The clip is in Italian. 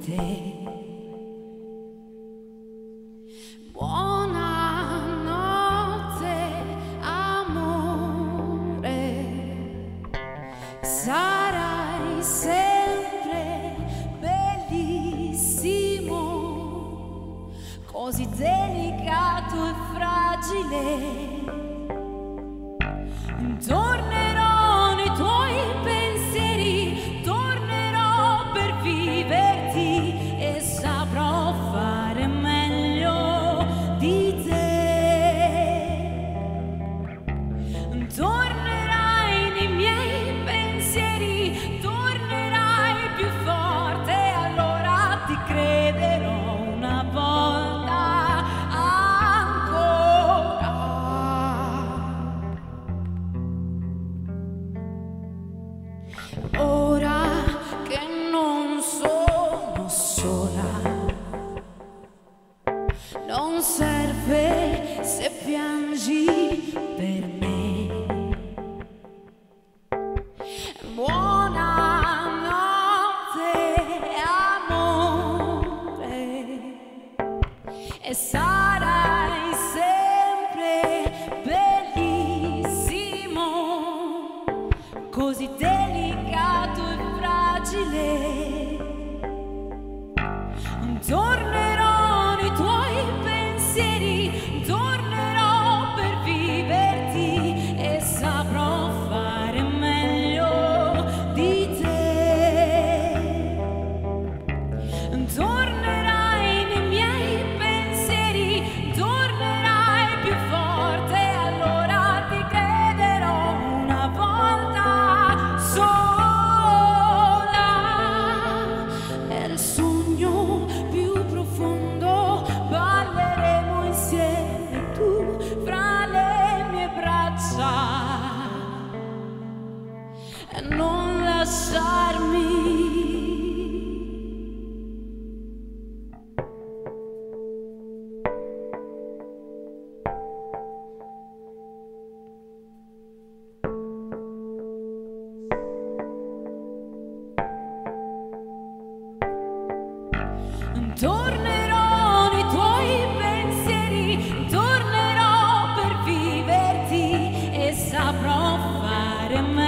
te. Buonanotte, amore, sarai sempre bellissimo, così delicato e fragile. Tornerò nei tuoi pensieri, tornerò per viverti e saprò fare meglio di te. Tornerai nei miei pensieri, tornerai più forte, allora ti crederò una volta ancora. Ora che non sono sola, non serve se piangi per me. Buonanotte, amore, e sarai sempre bellissimo, così delicato e fragile. Tornerò nei tuoi pensieri, tornerò per viverti e saprò fare meglio di te. Tornerai nei miei pensieri, tornerai più forte, allora ti crederò una volta sola. Nel sogno più profondo balleremo insieme, tu fra le mie braccia, e non lasciarmi. Tornerò nei tuoi pensieri, tornerò per viverti e saprò fare meglio